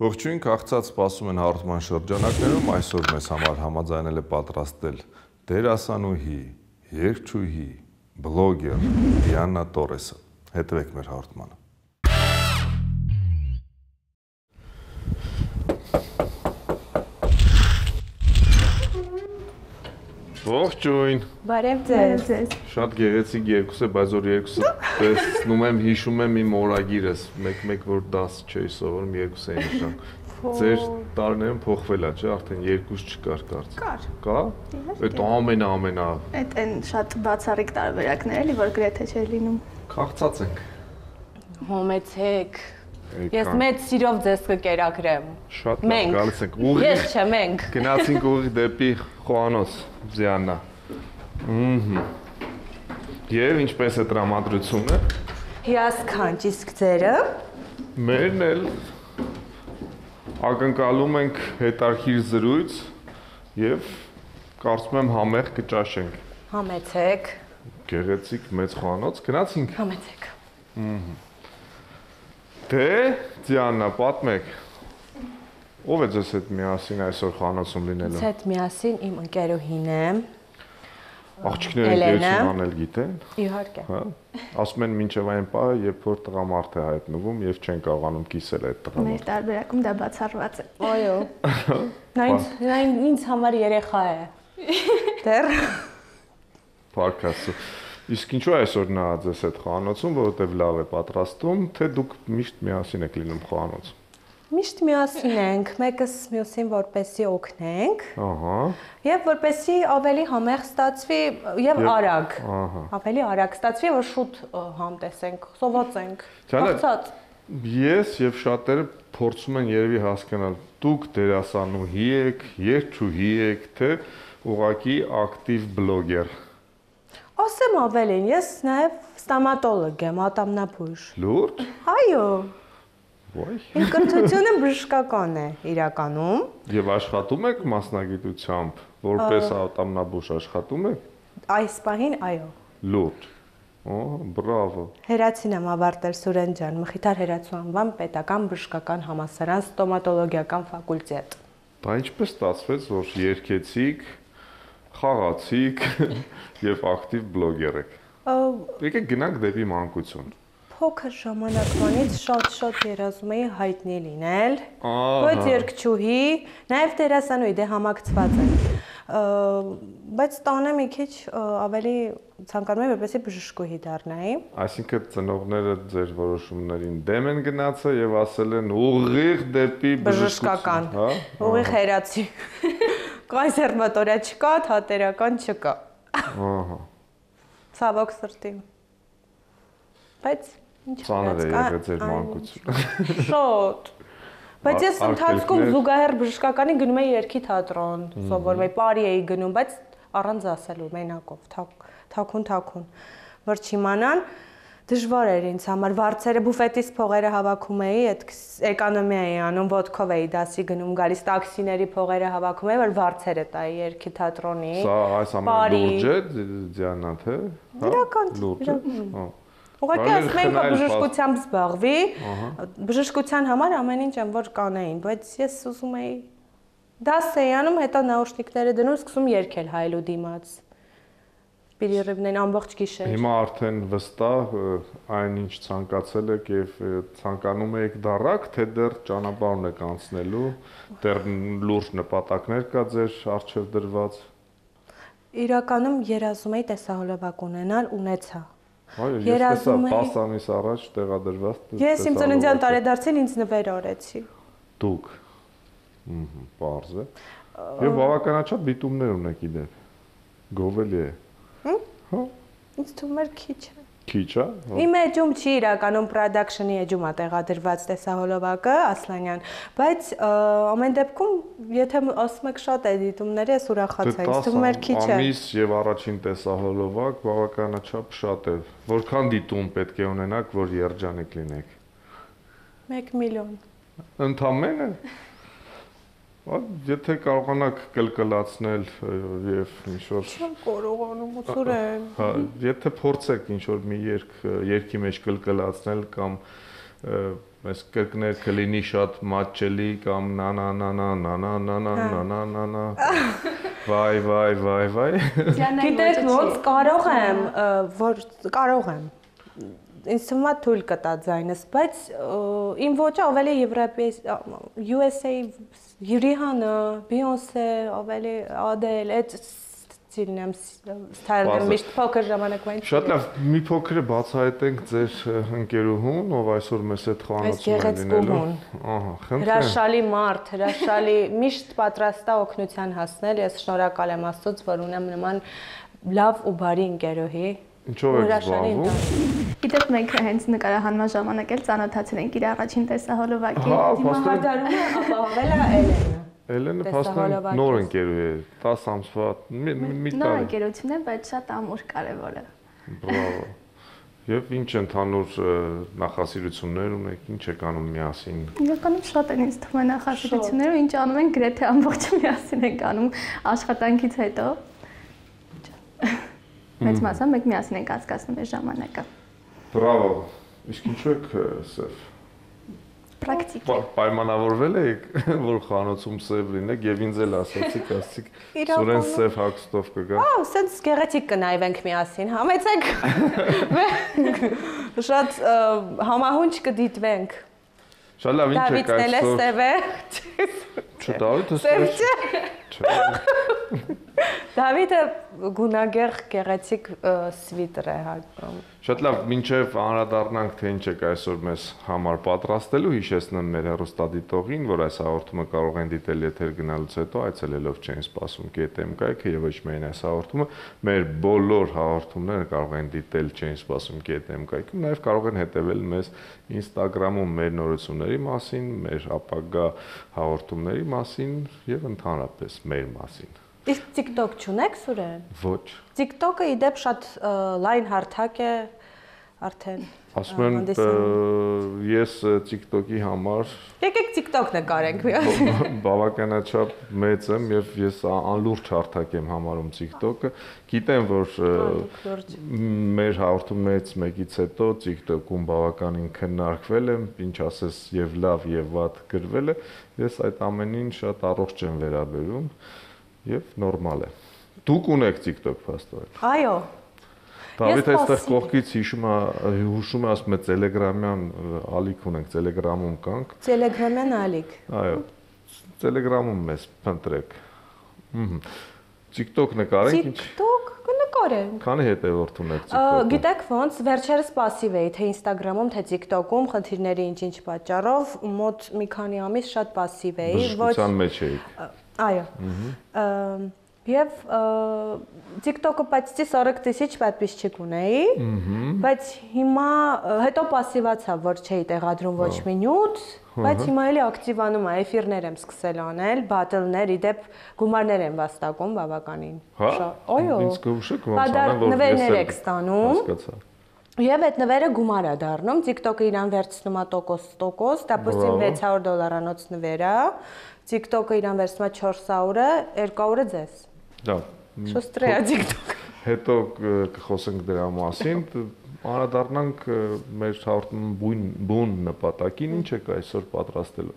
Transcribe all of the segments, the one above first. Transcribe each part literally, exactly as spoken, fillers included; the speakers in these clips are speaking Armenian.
Ողջույն, քաղցած սպասում են հաղորդման շրջանակներում, այսօր մեզ համար համաձայնել է պատրաստել դերասանուհի, երգչուհի, բլոգեր Դիանա Տորեսը։ Հետևեք մեր հաղորդմանը։ Ողջույն։ Բարև ձեզ։ Շատ գեղեցիկ երկուս է, բայց որ երկուսը տեսնում եմ, հիշում եմ իմ օրագիրս, մեկ-մեկ որ դաս չէի սովորում, երկուս էի նշան։ Ձեր տարիներում փոխվել է, չէ՞, արդեն երկուս չկար կարծեմ։ Կար։ Կա։ Այդ ամենա ամենա։ Այդ այն շատ բացառիկ տարբերակներ էլի, որ գրեթե չէր լինում։ Քաղցած ենք։ Հոմեցեք։ Ես մեծ սիրով ձեզ կկերակրեմ։ Շատ լավ, գալիս ենք ուղիղ։ Ես չէ, մենք։ Գնացինք ուղիղ դեպի Խոհանոց, Դիանա։ Ահա։ Եվ ինչպես է տրամադրությունը։ Հիասքանչ, իսկ ձերը։ Մերն էլ ակնկալում ենք հետարքիր զրույց եւ կարծում եմ համեղ կճաշենք։ Համեցեք։ Գեղեցիկ մեծ խոհանոց, գնացինք։ Համեցեք։ Ահա։ Դե, Դիանա, պատմեք։ Ո՞վ է ձեզ հետ միասին այսօր խոհանոցում լինելու։ Ձեզ հետ միասին իմ ընկերուհին եմ։ Աղջիկները ընկերություն անել գիտեն։ Իհարկե։ Հա։ Ասում են մինչև այն պահը, երբ որ տղամարդ է հայտնվում եւ չեն կարողանում կիսել այդ տղամարդը։ Մեր տարբերակում դա բացառված է։ Այո։ Նա ինձ նա ինձ համար երեխա է։ Դեռ։ Պարկասը։ Իսկ ինչու այսօր նա ձեզ հետ խոհանոցում, որովհետեւ լավ է պատրաստում, թե դուք միշտ միասին եք լինում խոհանոց։ Միշտ միասին ենք, մեկս մյուսին որպեսի օգնենք։ Ահա։ Եվ որպեսի ավելի համեղ ստացվի եւ արագ։ Ահա։ Ավելի արագ ստացվի, որ շուտ համտեսենք, սովածենք։ Ճանաչ։ Ես եւ շատերը փորձում են երևի հասկանալ, դուք դերասանուհի եք, երգչուհի եք, թե ուղղակի ակտիվ բլոգեր։ Ասեմ ավելին, ես նաեւ ստոմատոլոգ եմ, ատամնաբույժ։ Լուրջ։ Այո։ Ոայ։ Իմ կրթությունը բժշկական է իրականում։ Եվ աշխատում եք մասնագիտությամբ, որպես ատամնաբույժ աշխատում եք։ Այս պահին այո։ Լուրջ։ Օ, բրավո։ Հերացին եմ ավարտել Սուրեն ջան, Մխիթար Հերացու անվան պետական բժշկական համալսարան ստոմատոլոգիական ֆակուլտետ։ Դա ինչպես ստացվեց, որ երգեցիք, խաղացիք եւ ակտիվ բլոգեր եք։ Եկեք գնանք դեպի մանկություն։ Փոքր ժամանակվանից շատ-շատ երազում էի հայտնի լինել, ոչ երգչուհի, նաև դերասանուհի, դե համակցված են։ Բայց տանը մի քիչ ավելի ցանկանում եմ, որպեսզի բժշկուհի դառնայի։ Այսինքն ծնողները ձեր որոշումներին դեմ են գնացել եւ ասել են ուղիղ դեպի բժշկական, հա? Ուղիղ հերացի։ Կոնսերվատորիա չկա, թատերական չկա։ Ահա։ Ցավոք սրտի։ Բայց ինչ ծանր է եղել ձեր մանկությունը։ Շատ։ Բայց ես ընթացքում զուգահեռ բժշկականի գնում էի երգի թատրոն, սովորում էի, բարի էի գնում, բայց առանց ասելու մենակով, թաքուն-թաքուն, որ չիմանան, դժվար էր ինձ համար, վարձերը բուֆետից փողերը հավաքում էի, այդ էկոնոմիա էի անում, ոտքով էի դասի գնում, գալիս տաքսիների փողերը հավաքում էի, որ վարձերը տայի երգի թատրոնի։ Սա այս ամենը լուրջ է, Դիանա, թե։ Իրական, իրական։ Ուղղակի ասում էին, որ բժշկությամբ զբաղվի, բժշկության համար ամեն ինչ եմ որ կանեին, բայց ես ուզում էի դաս էի անում, հետո նաուշնիկները դնում, սկսում երգել հայելու դիմաց։ Պիրիռիվն են ամբողջ գիշեր։ Հիմա արդեն վստահ այն ինչ ցանկացել եք եւ ցանկանում եք դառակ, թե դեռ ճանապարհն եք անցնելու, դեռ լուրջ նպատակներ կա ձեր առջև դրված։ Իրականում երազում էի տեսահոլովակ ունենալ, ունեցա։ Այո, ես տեսա տասը ամիս առաջ տեղադրված։ Ես իմ ծննդյան տարեդարձին ինձ նվեր արեցի։ Դուք։ Ահա, բարձ է։ Եվ բավականաչափ դիտումներ ունեք իդեպ։ Գովելի է։ Հա։ Ինձ թվում էր քիչ է։ Քիչ է։ Իմ էջում չի իրականում production-ի էջում է տեղադրված տեսահոլովակը, Ասլանյան, բայց ամեն դեպքում, եթե ասում եք շատ է դիտումները, ես ուրախացա, ինձ թվում էր քիչ է։ Ամիս եւ առաջին տեսահոլովակ բավականաչափ շատ է։ Որքան դիտում պետք է ունենաք, որ երջանիկ լինեք։ մեկ միլիոն։ Ընդամենը։ Եթե կարողանաք կլկլացնել եւ ինչ-որ Չեմ կարողանում ուսուրեն։ Հա, եթե փորձեք ինչ-որ մի երգ, երգի մեջ կլկլացնել կամ այս կրկներ կլինի շատ մատչելի կամ նա նա նա նա նա նա նա նա նա նա նա նա վայ վայ վայ վայ Գիտեք ոնց կարող եմ որ կարող եմ ինձ թվում է թույլ կտա ձայնս բայց իմ ոճը ավելի եվրոպեի յու էս էյ Յուրիհանը Բիյոնսե ավելի Ադել այդ ստիլն եմ ստայլն եմ միշտ փոքր ժամանակվային շատ լավ մի փոքր բացահայտենք ձեր ընկերուհուն ով այսօր մեզ հետ խոհանոցում է լինելու ահա խնդրեմ հրաշալի մարդ հրաշալի միշտ պատրաստ է օգնության հասնել ես շնորհակալ եմ Աստծուց որ ունեմ նման լավ ու բարի ընկերուհի ինչով եք զբաղվում Գիտեք մենք հենց նկարահանման ժամանակ էլ ծանոթացել ենք իր առաջին տեսահոլովակի Հիմա հարդարումը ապահովել է Էլենը Էլենը փաստորեն նոր ընկերուհի է տասը ամսվա մի տարի Նոր ընկերություն է բայց շատ ամուր կարևոր է Բրավո Եվ ինչ ընդհանուր նախասիրություններ ունեք ինչ եք անում միասին Իրականում շատ են ինձ թվում է նախասիրությունները ու ինչ անում ենք գրեթե ամբողջը միասին ենք անում աշխատանքից հետո Մեծ մասը մենք միասին ենք անցկացնում այս ժամանակը Բրավո Իսկ ինչու եք սև Պրակտիկ է Պայմանավորվել եք որ խանոցում սև լինեք եւ ինձ էլ ասացիք ասացիք Սուրեն սև հագստով կգա Ահա սենց գեղեցիկ կնայվենք միասին համեցեք Շատ համահունչ կդիտվենք Շատ լավ ինչ եք այսօր Դավիթն էլ է Չէ Դավիթը սև չէ Դավիթը գունագեղ գեղեցիկ սվիտր է հագնում Շատ լավ, մինչև անդրադառնանք, թե ինչ եք այսօր մեզ համար պատրաստելու, հիշեցնեմ մեր հեռուստադիտողին, որ այս հաղորդումը կարող են դիտել եթեր գնալուց հետո այցելելով Չեն սպասում կետ էմ կայքը եւ ոչ միայն այս հաղորդումը, մեր բոլոր հաղորդումները կարող են դիտել Չեն սպասում կետ էմ կայքում, նաեւ կարող են հետեւել մեզ Instagram-ում մեր նորությունների մասին, մեր ապագա հաղորդումների մասին եւ ընդհանրապես մեր մասին։ Իսկ TikTok չունեք Սուրեն։ Ոչ։ TikTok-ը իդեպ շատ լայն հարթակ է արդեն։ Ասում են ես TikTok-ի համար Եկեք TikTok նկարենք միասին։ Բավականաչափ մեծ եմ եւ ես անլուրջ հարթակ եմ համարում TikTok-ը։ Գիտեմ, որ մեր հաղորդումներից մեկից հետո TikTok-ում բավականին քննարկվել եմ, ինչ ասես եւ լավ եւ վատ գրվել է։ Ես այդ ամենին շատ առողջ եմ վերաբերում եւ նորմալ է։ Դուք ունեք TikTok փաստորեն։ Այո։ Դավիթ այստեղ կողքից հիշում է, հուշում է ասում է Telegram-յան ալիք ունենք, Telegram-ում կանք։ Telegram-յան ալիք։ Այո։ Telegram-ում մեզ փնտրեք։ Ահա։ TikTok նկարենք ինչ։ TikTok կնկարենք։ Քանի հետևորդ ունեք TikTok-ում։ Գիտեք ոնց, վերջերս пассив էի, թե Instagram-ում, թե TikTok-ում, խնդիրների ինչ-ինչ պատճառով, մոտ մի քանի ամիս շատ пассив էի, ոչ։ Բժշկության մեջ էիք։ Այո։ Եվ TikTok-ը почти сорок тысяч подписчик ունեի, բայց հիմա հետո пассивացա, որ չէի տեղադրում ոչ մի նյութ, բայց հիմա էլի ակտիվանում է, էֆիրներ եմ սկսել անել, բաթլներ, իդեպ գումարներ եմ վաստակում բավականին։ Այո։ Ինձ կհուշեք ոնց անեմ, որ նվերներ եք ստանում։ Հասկացա։ Եվ այդ նվերը գումար է դառնում, TikTok-ը իրան վերցնում է տոկոս, դապուստին վեց հարյուր դոլարանոց նվեր է, TikTok-ը իրան վերցնում է չորս հարյուրը, երկու հարյուրը ձեզ։ Լավ։ Շոստրե է TikTok։ Հետո կխոսենք դրա մասին, անդրադառնանք մեր հաղորդման բուն նպատակին, ինչ եք այսօր պատրաստելու։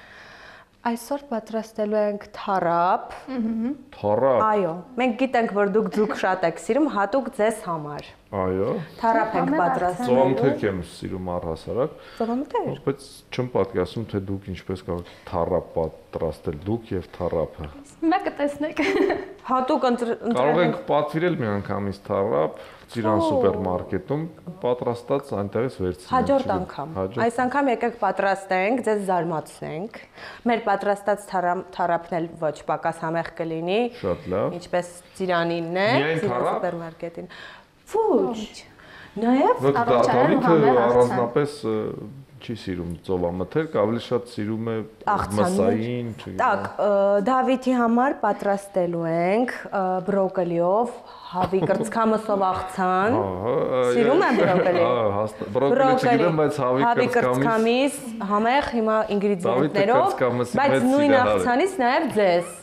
Այսօր պատրաստելու ենք թարապ։ Թարապ։ Այո, մենք գիտենք, որ դուք ձուկ շատ եք սիրում, հատուկ ձեզ համար։ Այո։ Թարապ ենք պատրաստելու։ Ծովամթերք եմ սիրում առհասարակ։ Ծովամթերք։ Բայց չեմ պատկերացնում, թե դուք ինչպես կարող եք թարապ պատրաստել, դուք եւ թարապը։ Հիմա կտեսնեք։ Հատուկ կարող ենք պատվիրել մի անգամից թարապ Ծիրան սուպերմարկետում պատրաստած այնտեղից վերցնել։ Հաջորդ անգամ։ Այս անգամ եկեք պատրաստենք, ձեզ զարմացնենք։ Մեր պատրաստած թարապն էլ ոչ պակաս համեղ կլինի։ Շատ լավ։ Ինչպես Ծիրանինն է, Ծիրան սուպերմարկետին։ Ոչ։ Նաև Դավիթը առանձնապես չի սիրում ծովամթերք, ավելի շատ սիրում է մսային, չգիտեմ։ Так, Դավիթի համար պատրաստելու ենք բրոկոլիով, հավի կրծքամսով աղցան։ Սիրում եմ բրոկոլի։ Բրոկոլի չգիտեմ, բայց հավի կրծքամիս համեղ հիմա ինգրեդիենտներով, բայց նույն աղցանից նաև ձեզ։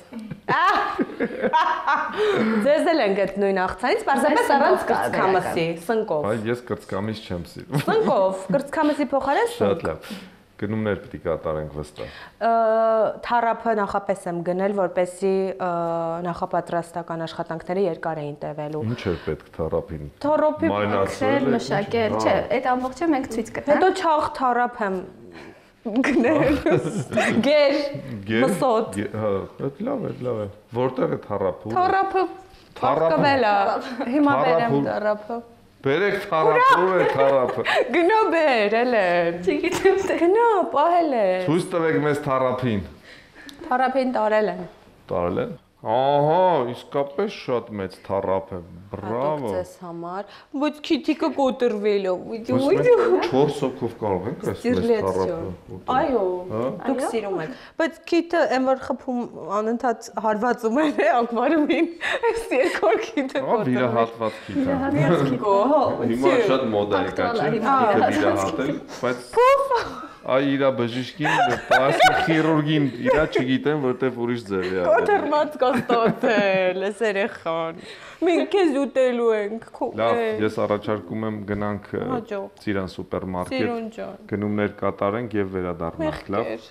Ձեզ էլ են գտ նույն աղցանից, պարզապես առանց կրծքամսի, սնկով։ Այ ես կրծքամիս չեմ սիրում։ Սնկով, կրծքամսի փոխարեն սնկ։ Շատ լավ։ Գնումներ պիտի կատարենք վստահ։ Թարափը նախապես եմ գնել, որպեսզի նախապատրաստական աշխատանքները երկար էին տևելու։ Ինչ էր պետք թարափին։ Թարափի քրել, մշակել, չէ, այդ ամբողջը մենք ցույց կտանք։ Հետո չաղ թարափ եմ գնել։ Գեր, մսոտ։ Հա, այդ լավ է, լավ է։ Որտեղ է թարափը։ Թարափը փոխկվել է։ Հիմա բերեմ թարափը։ Բերեք թարափը, ո՞ր է թարափը։ Գնա բեր, Էլեն։ Չգիտեմ թե։ Գնա, պահել է։ Ցույց տվեք մեզ թարափին։ Թարափին տարել են։ Տարել են։ Ահա, իսկապես շատ մեծ թարափ է։ Բրավո։ Ձեզ համար, բայց քիթիկը կոտրվել է։ չորս հոգով կարող ենք այս մեծ թարափը։ Այո, դուք սիրում եք։ Բայց քիթը այն որ խփում անընդհատ հարվածում է ակվարիումին, այս երկու քիթը կոտրվել։ Ահա վիրահատված քիթ է։ Վիրահատված։ Հիմա շատ մոդա է, չէ՞։ Վիրահատել, բայց Այ իրա բժիշկին, պլաստիկ խիրուրգին, իրա չգիտեմ, որտեվ ուրիշ ձև է աղել։ Կոտրված կստոթել, ես երեխան։ Մենք քեզ ուտելու ենք։ Լավ, ես առաջարկում եմ գնանք Ծիրան սուպերմարկետ, գնումներ կատարենք եւ վերադառնանք, լավ։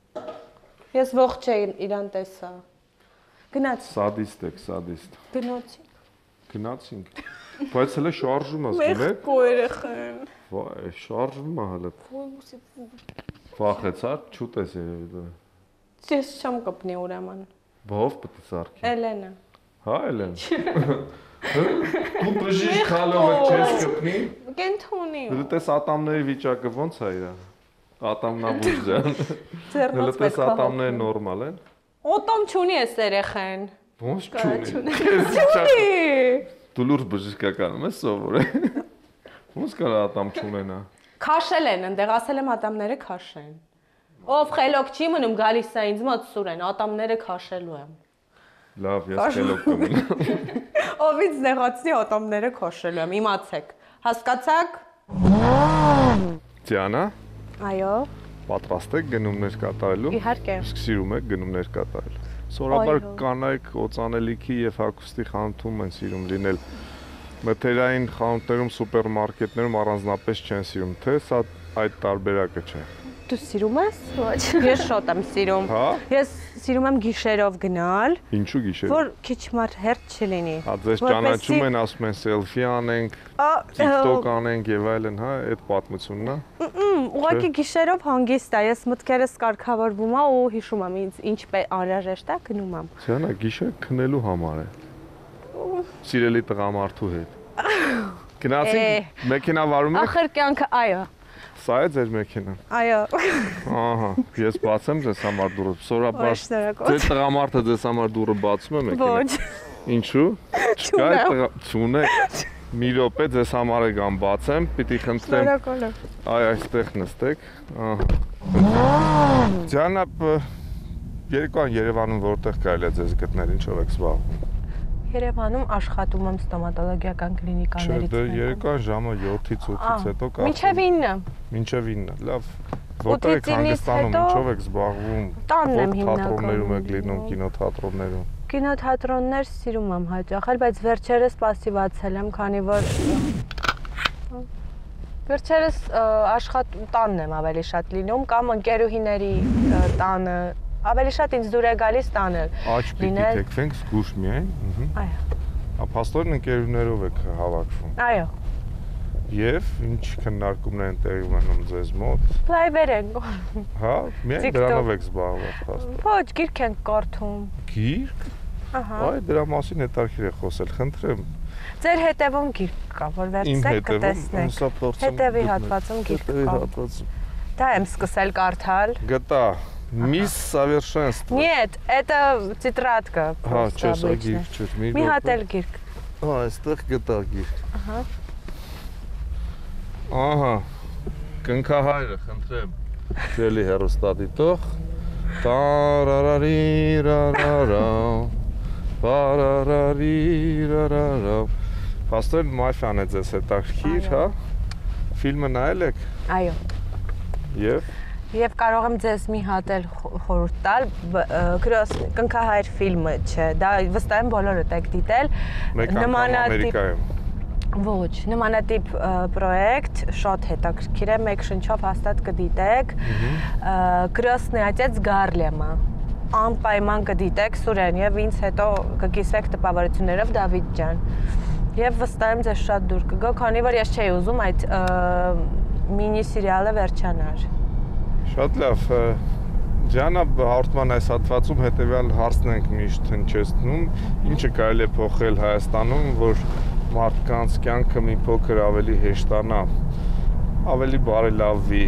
Ես ողջ էի իրան տեսա։ Գնաց։ Սադիստ եք, սադիստ։ Գնացինք։ Գնացինք։ Բայց հələ շարժում ես գնեք։ Մեղքո երեխան։ Վայ, շարժվում է հələ։ Վախեցար, չուտես երևի դա։ Ես չեմ կպնի ուրեմն։ Բով պետք է սարքի։ Էլենը։ Հա, Էլեն։ Դու բժիշկ հալով չես կպնի։ Կենթունի։ Դու տես ատամների վիճակը ո՞նց է իրա։ Ատամնաբույժ ջան։ Ձեռնոց պետք է ատամները նորմալ են։ Օտոմ չունի էս երեխան։ Ոնց չունի։ Դու լուրջ բժշկականում ես սովորել։ Ոնց կարա ատամ չունենա։ Քաշել են, ընդեղ ասել եմ ատամները քաշեն։ Ով խելոք չի մնում գալիս է ինձ մոտ սուրեն, ատամները քաշելու եմ։ Լավ, ես խելոք կմնամ։ Ովից նեղացնի ատամները քաշելու եմ, իմացեք։ Հասկացաք։ Դիանա։ Այո։ Պատրաստ եք գնումներ կատարելու։ Իհարկե։ Իսկ սիրում եք գնումներ կատարել։ Սովորաբար կանայք օծանելիքի եւ հագուստի խանութում են սիրում լինել։ Մթերային խանութներում, սուպերմարկետներում առանձնապես չեն սիրում, թե սա այդ տարբերակը չէ։ Դու սիրում ես։ Ոչ։ Ես շատ եմ սիրում։ Հա։ Ես սիրում եմ գիշերով գնալ։ Ինչու գիշեր։ Որ քիչ մար հերթ չլինի։ Հա, ձեզ ճանաչում են, ասում են սելֆի անենք, TikTok անենք եւ այլն, հա, այդ պատմությունն է։ Ուղղակի գիշերով հանգիստ է, ես մտքերս կարգավորվում եմ ու հիշում եմ ինձ ինչ անհրաժեշտ է, գնում եմ։ Ձյանա, գիշեր քնելու համար է։ Սիրելի տղամարդու հետ։ Գնացինք, մեքենա վարում եք։ Ախր կյանքը, այո։ Սա է ձեր մեքենան։ Այո։ Ահա, ես բացեմ ձեզ համար դուռը։ Սորաբար ձեր տղամարդը ձեզ համար դուռը բացում է մեքենան։ Ոչ։ Ինչու՞։ Չկա տղա, չունեք։ Մի րոպե ձեզ համար է գամ բացեմ, պիտի խնդրեմ։ Շնորհակալ եմ։ Այ այստեղ նստեք։ Ահա։ Ձյանա, երկու Երևանում որտեղ կարելի է ձեզ գտնել, ինչով եք զբաղվում։ Երևանում աշխատում եմ ստոմատոլոգիական կլինիկաներից մեկում։ Չէ, երկու ժամը յոթից ութից հետո կարծում։ Մինչև ինը։ Մինչև ինը, լավ։ Որտեղ եք հանգստանում, ինչով եք զբաղվում։ Տանն եմ թատրոններում եք լինում, կինոթատրոններում։ Կինոթատրոններ սիրում եմ հաճախել, բայց վերջերս պասիվացել եմ, քանի որ վերջերս աշխատ տանն եմ ավելի շատ լինում կամ ընկերուհիների տանը, ավելի շատ ինձ դուր է գալիս տանը։ Աչ պիտի թեքվենք զգուշ միայն։ Այո։ Ապաստորն ընկերուներով եք հավաքվում։ Այո։ Եվ ինչ քննարկումներ են տեղի ունենում ձեզ մոտ։ Լայվեր են։ Հա, միայն դրանով եք զբաղված փաստորեն։ Ոչ, գիրք են կարդում։ Գիրք։ Ահա։ Այ դրա մասին հետաքրքիր է խոսել, խնդրեմ։ Ձեր հետևում գիրք կա, որ վերցնեք կտեսնեք։ Հետևի հատվածում գիրք կա։ Դա եմ սկսել կարդալ։ Գտա։ Мисс Совершенство. Нет, это тетрадка. Ահա, չէ, սա գիրք չէ։ Մի հատ էլ գիրք։ Ահա, այստեղ գտա գիրք։ Ահա։ Ահա։ Կնքահայրը, խնդրեմ։ Չելի հերոստատիտող։ Տարարարիրարարա։ Բարարարիրարարա։ Փաստորեն մաֆիան է ձեզ հետաքրքիր, հա։ Ֆիլմը նայել եք։ Այո։ Եվ Եվ կարող եմ ձեզ մի հատ էլ խորհուրդ տալ, Կնքահայր ֆիլմը չէ, դա վստահ եմ բոլորդ եք դիտել։ Մեկ անգամ Ամերիկայում։ Ոչ, նմանատիպ պրոյեկտ շատ հետաքրքիր է, մեկ շնչով հաստատ կդիտեք։ Крестный отец Գարլեմը։ Անպայման կդիտեք Սուրեն եւ ինձ հետո կկիսվեք տպավորություններով Դավիթ ջան։ Եվ վստահ եմ ձեզ շատ դուր կգա, քանի որ ես չէի ուզում այդ մինի սերիալը վերջանար։ Շատ լավ, Ջանա հաղորդման այս հատվածում հետևյալ հարցն ենք միշտ հնչեցնում, ինչը կարելի է փոխել Հայաստանում, որ մարդկանց կյանքը մի փոքր ավելի հեշտանա, ավելի բարելավվի,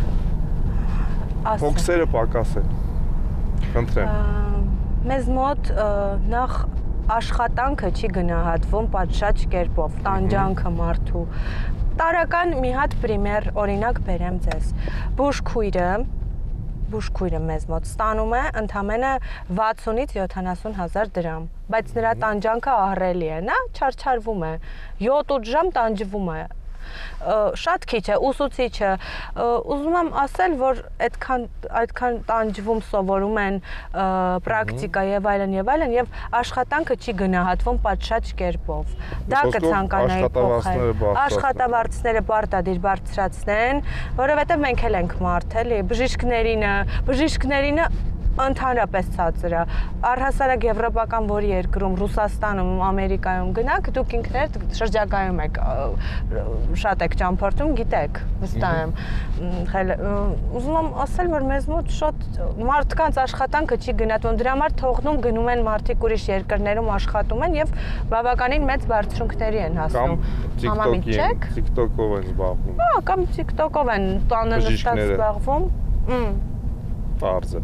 փոքսերը պակաս են, խնդրեմ։ Մեզ մոտ նախ աշխատանքը չի գնահատվում պատշաճ կերպով, տանջանքը մարդու։ Տարական մի հատ պրիմեր օրինակ բերեմ ձեզ։ Բուժքույրը, բուժքույրը մեզ մոտ ստանում է ընդամենը վաթսունից յոթանասուն հազար դրամ, բայց նրա տանջանքը ահռելի է, նա չարչարվում է, յոթ-ութ ժամ տանջվում է։ Շատ քիչ է, ուսուցիչը, ուզում եմ ասել, որ այդքան այդքան տանջվում սովորում են պրակտիկա եւ այլն եւ այլն եւ աշխատանքը չի գնահատվում պատշաճ կերպով։ Դա կցանկանայի փոխել։ Աշխատավարձները պարտադիր բարձրացնեն, որովհետեւ մենք էլ ենք մարդ, էլի, բժիշկներինը, բժիշկներինը ընդհանրապես ցածր է։ Առհասարակ եվրոպական որ երկրում, Ռուսաստանում, Ամերիկայում գնաք, դուք ինքներդ շրջագայում եք, շատ եք ճամփորդում, գիտեք, վստահ եմ։ Ուզում եմ ասել, որ մեզ մոտ շատ մարդկանց աշխատանքը չի գնահատվում, դրա համար թողնում գնում են մարդիկ ուրիշ երկրներում աշխատում են եւ բավականին մեծ բարձրունքների են հասնում։ Համամիտ չեք։ TikTok-ով են զբաղվում։ Հա, կամ TikTok-ով են տանը նստած զբաղվում։ Պարզ է։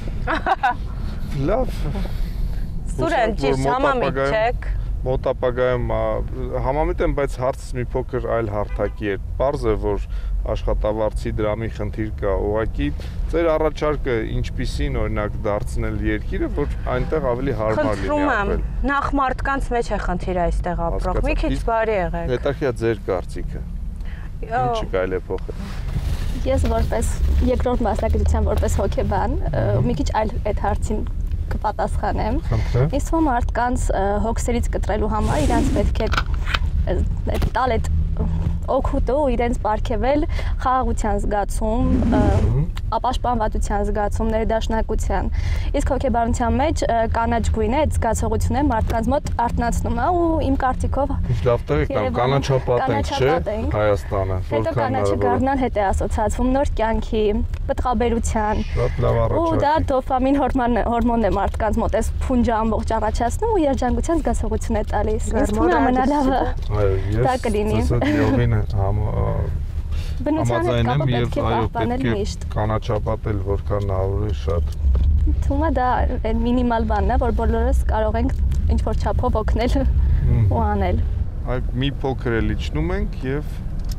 Լավ։ Սուրեն ճիշտ համամիտ չեք։ Մոտ ապագայում համամիտ եմ, բայց հարցս մի փոքր այլ հարթակի է։ Պարզ է, որ աշխատավարձի դրամի խնդիր կա, ուղղակի ձեր առաջարկը ինչպիսին օրինակ դարձնել երկիրը, որ այնտեղ ավելի հարմար լինի ապրել։ Նախ մարդկանց մեջ է խնդիրը այստեղ ապրող, մի քիչ բարի եղեք։ Հետաքրքիր է ձեր կարծիքը։ Ինչը կարելի է փոխել։ Ես որպես երկրորդ մասնագիտության որպես հոգեբան մի քիչ այլ այդ հարցին կպատասխանեմ։ Իսկ ո մարդկանց հոգսերից կտրելու համար իրանց պետք է տալ այդ օգուտը ու իրենց պարգևել խաղաղության զգացում, ապաշտպանվածության զգացում, ներդաշնակության։ Իսկ հոգեբանության մեջ կանաչ գույնը այդ զգացողությունը մարդկանց մոտ արթնացնում է ու իմ կարծիքով լավ տեղ եք կանաչապատ ենք, չէ՞, Հայաստանը։ Հետո կանաչը գարնան հետ է ասոցացվում նոր կյանքի, պտղաբերության։ Շատ լավ առաջարկ։ Ու դա դոֆամին հորմոնն է մարդկանց մոտ էս փունջը ամբողջ առաջացնում ու երջանկության զգացողություն է տալիս։ Իսկ ամենալավը դա կլինի։ Բնության հետ կապը պետք է պահպանել միշտ։ Կանաչապատել որքան հնարավոր է շատ։ Թվում է դա մինիմալ բանն է, որ բոլորս կարող ենք ինչ-որ չափով օգնել ու անել։ Այդ մի փոքր էլ իջնում ենք եւ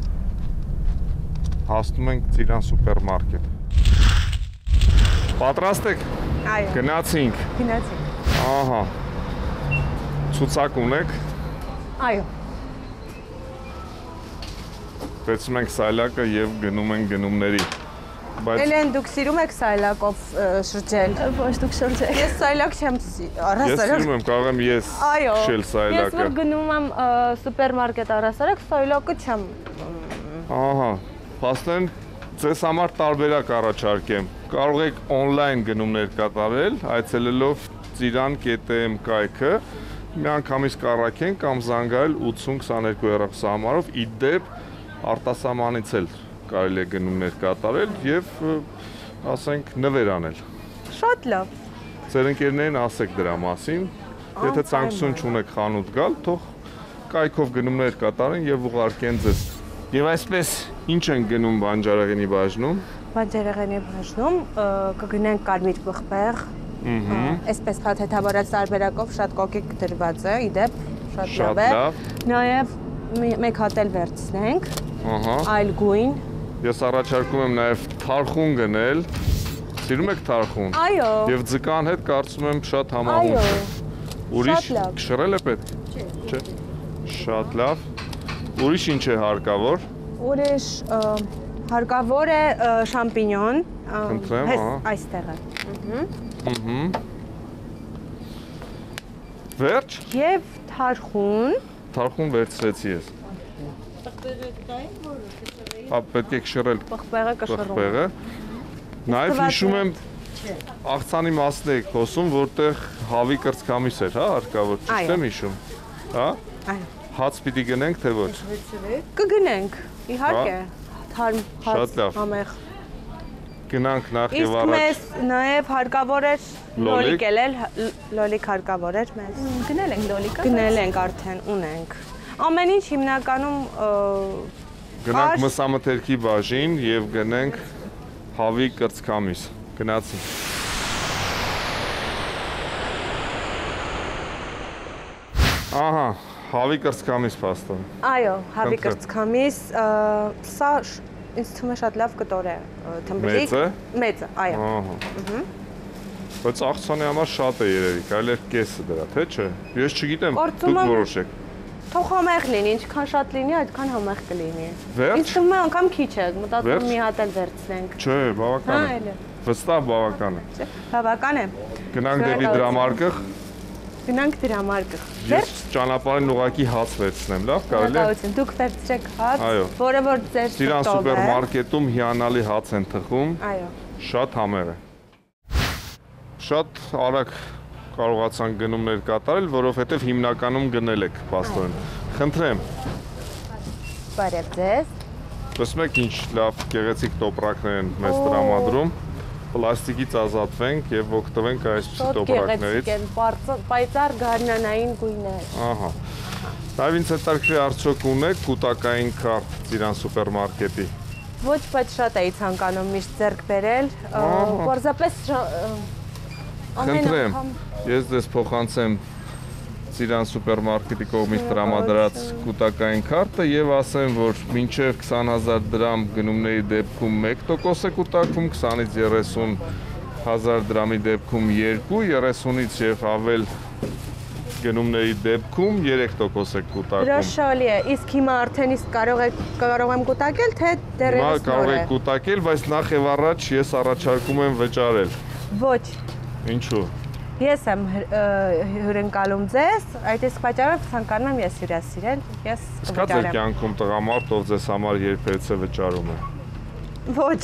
հասնում ենք Ծիրան սուպերմարկետ։ Պատրաստ եք։ Այո։ Գնացինք։ Գնացինք։ Ահա։ Ցուցակ ունեք։ Այո։ Վերցնում ենք սայլակը եւ գնում ենք գնումների։ Բայց Էլեն դուք սիրում եք սայլակով շրջել։ Ոչ, դուք շրջեք։ Ես սայլակ չեմ առհասարակ։ Ես սիրում եմ, կարող եմ ես շել սայլակը։ Ես որ գնում եմ սուպերմարկետ առհասարակ սայլակը չեմ։ Ահա, փաստեն ձեզ համար տարբերակ առաջարկեմ։ Կարող եք on-line գնումներ կատարել, այցելելով ծիրան.am կայքը, միանգամից կառաքեն կամ զանգարել ութսուն քսաներկու հեռախոսահամարով, ի դեպ արտասահմանից էլ կարելի է գնումներ կատարել եւ ասենք նվեր անել։ Շատ լավ։ Ձեր ընկերներին ասեք դրա մասին։ Եթե ցանկություն չունեք խանութ գալ, թող կայքով գնումներ կատարեն եւ ուղարկեն ձեզ։ Եվ այսպես ինչ են գնում Բանջարեղենի բաժնում։ Բանջարեղենի բաժնում կգնենք կարմիր պղպեղ։ Այսպես փաթեթավորած տարբերակով շատ կոկիկ դրված է, ի դեպ շատ լավ է։ Նաեւ մեկ հատ էլ վերցնենք։ Ահա։ Այլ գույն։ Ես առաջարկում եմ նաև թարխուն գնել։ Սիրում եք թարխուն։ Այո։ Եվ ձկան հետ կարծում եմ շատ համահունչ է։ Ուրիշ քշռել է պետք։ Չէ։ Շատ լավ։ Ուրիշ ինչ է հարկավոր։ Ուրիշ Հարկավոր է շամպինյոն, Խնդրեմ, ահա։ այստեղ է։ Ահա։ Վերջ։ Եվ թարխուն։ Թարխուն վերցրեցի ես։ Հա, պետք է կշռել Պղպեղը կշռում։ պղպեղը։ Նաև հիշում եմ աղցանի մասն եք խոսում, որտեղ հավի կրծքամիս էր, հա, հարկավոր, ճիշտ եմ հիշում։ Հա։ Այո։ Հաց պիտի գնենք, թե ոչ։ Կգնենք, իհարկե։ Թարմ Շատ լավ։ համեղ։ Գնանք նախ եւ Իսկ առաջ։ մեզ նաև հարկավոր էր Լոլիկ։ լոլիկ ելել, լոլիկ հարկավոր էր մեզ։ Գնել ենք լոլիկը։ Գնել ենք արդեն, ունենք։ Ամեն ինչ հիմնականում Գնանք մսամթերքի բաժին եւ գնենք հավի կրծքամիս։ Գնացինք։ Ահա, հավի կրծքամիս փաստորեն։ Այո, հավի Խնդրեմ։ կրծքամիս, սա ինձ թվում է շատ լավ կտոր է, թմբլիկ։ Մեծ է։ Մեծ է, այո։ Ահա։ Բայց աղցանի համար շատ է երևի, կարելի է կեսը դրա, թե չէ։ Ես չգիտեմ, դուք Գործում եմ- որոշեք։ Թող համեղ լինի, ինչքան շատ լինի, այդքան համեղ կլինի։ Վերջ։ Ինձ թվում է անգամ քիչ է, մտածում Վերջ։ մի հատ էլ վերցնենք։ Չէ, բավական Հա, է։ էլի։ Վստահ բավական է։ Բավական է։ Գնանք դեպի Շնորհակալություն։ դրամարկղ։ Գնանք դրամարկղ։ Ես ճանապարհին ուղակի հաց վերցնեմ, լավ, կարելի է։ Շնորհակալություն։ Դուք վերցրեք հաց, Այո։ որը որ ձեր Սիրան շտով է։ սուպերմարկետում հիանալի հաց են թխում, Այո։ շատ համեղ է։ Շատ արագ կարողացան գնումներ կատարել, որովհետև հիմնականում գնել եք, պաստորեն։ Խնդրեմ, Բարև ձեզ։ տեսնում եք ինչ լավ գեղեցիկ տոպրակներ են մեզ տրամադրում, պլաստիկից ազատվենք եւ օգտվենք այսպիսի Շատ տոպրակներից։ գեղեցիկ են, բարձր- պայծառ գարնանային գույներ։ Ահա։ Նաև ինձ հետաքրքրի արդյոք ունեք կൂട്ടակային քարտ Ծիրան սուպերմարկետի։ Ոչ, բայց շատ էի ցանկանում միշտ ձեռք բերել, Ահա։ պարզապես ամեն Խնդրեմ, անգամ ես ձեզ փոխանցեմ Ծիրան սուպերմարկետի կողմից տրամադրած կൂട്ടակային քարտը եւ ասեմ, որ մինչեւ քսան հազար դրամ գնումների դեպքում մեկ տոկոս է կൂട്ടակում, քսանից երեսուն հազար դրամի դեպքում երկու, երեսունից եւ ավել գնումների դեպքում երեք տոկոս է կൂട്ടակում։ հրաշալի է։ Իսկ հիմա արդեն իսկ կարող եք կարող եմ կուտակել, թե Հիմա դեռևս կարող նոր է։ եք կൂട്ടակել, բայց նախ եւ առաջ ես առաջարկում եմ վճարել։ Ոչ։ Ինչու։ Ես եմ հր- ը, հյուրընկալում ձեզ, այդ իսկ պատճառով ցանկանում եմ ես հյուրասիրել, ես Սկա ձեր կյանքում տղամարդ, ով ձեզ համար երբևէ վճարում է։ Ոչ։